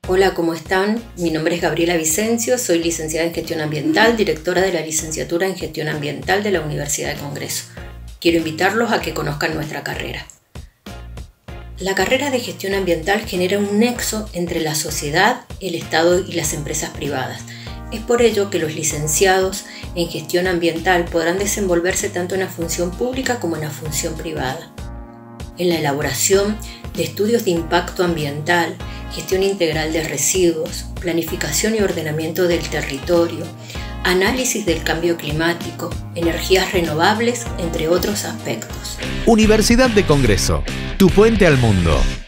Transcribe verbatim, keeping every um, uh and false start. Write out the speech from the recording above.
Hola, ¿cómo están? Mi nombre es Gabriela Vicencio, soy licenciada en Gestión Ambiental, directora de la licenciatura en Gestión Ambiental de la Universidad de Congreso. Quiero invitarlos a que conozcan nuestra carrera. La carrera de Gestión Ambiental genera un nexo entre la sociedad, el Estado y las empresas privadas. Es por ello que los licenciados en Gestión Ambiental podrán desenvolverse tanto en la función pública como en la función privada. En la elaboración de estudios de impacto ambiental, gestión integral de residuos, planificación y ordenamiento del territorio, análisis del cambio climático, energías renovables, entre otros aspectos. Universidad de Congreso, tu puente al mundo.